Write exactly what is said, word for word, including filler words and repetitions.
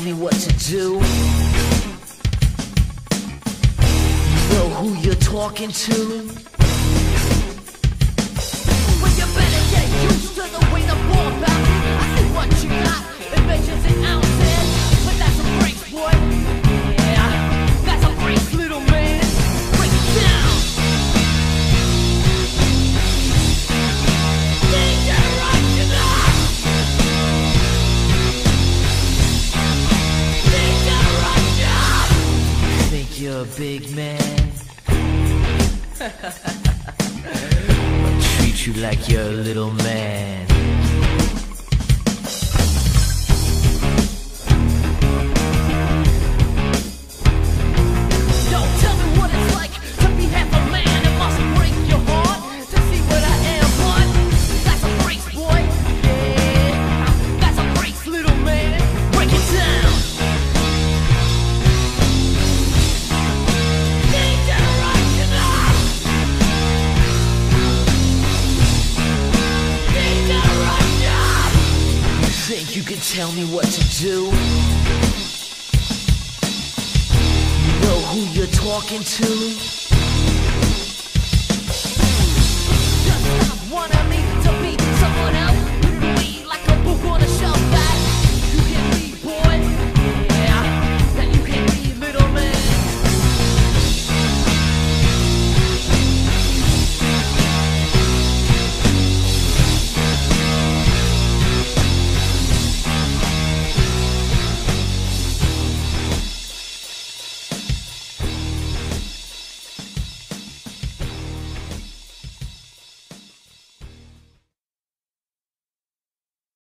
me what to do? You know who you're talking to? Well, you better get used to the way the ball bounces. I see what you got, it measures in ounces. But that's a brace, boy. Yeah, that's a brace, little man. Break it down. Dangerous, you know. Dangerous, yeah. Think you're a big man? Treat you like you're a little man. Don't tell me what it's like to be half a man. It must break your heart to see what I am, but that's a brace, boy. Yeah, that's a brace, little man. Break it down. Dangerous, you know. Dangerous, yeah. You think you can tell me what to do? You know who you're talking to? Just stop wanting me to be someone else.